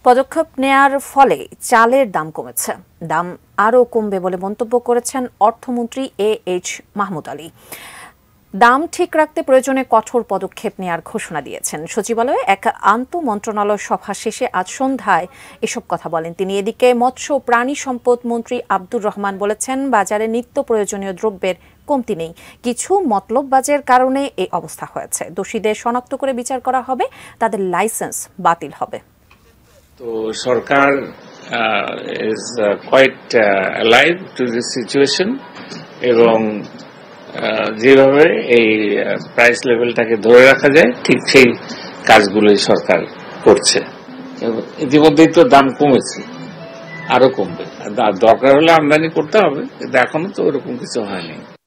পদক্ষেপ নেয়ার ফলে চালের দাম কমেছে, দাম আরও কমবে বলে মন্তব্য করেছেন অর্থমন্ত্রী AH মাহমুদ আলী। দাম ঠিক রাখতে প্রয়োজনে কঠোর পদক্ষেপ নেয়ার ঘোষণা দিয়েছেন। সচিবালয়ে এক আন্তঃমন্ত্রণালয় সভা শেষে আজ সন্ধ্যায় এসব কথা বলেন তিনি। এদিকে মৎস্য ও প্রাণী সম্পদ মন্ত্রী আব্দুর রহমান বলেছেন, বাজারে নিত্য প্রয়োজনীয় দ্রব্যের কমতি নেই, কিছু মতলববাজের কারণে এই অবস্থা হয়েছে। দোষীদের শনাক্ত করে বিচার করা হবে, তাদের লাইসেন্স বাতিল হবে। তো সরকার is quite alive to this situation এবং যেভাবে এই প্রাইস লেভেলটাকে ধরে রাখা যায় ঠিক সেই কাজগুলোই সরকার করছে। ইতিমধ্যেই তো দাম কমেছে, আরো কমবে, দরকার হলে আমদানি করতে হবে, কিন্তু এখনো তো ওরকম কিছু হয়নি।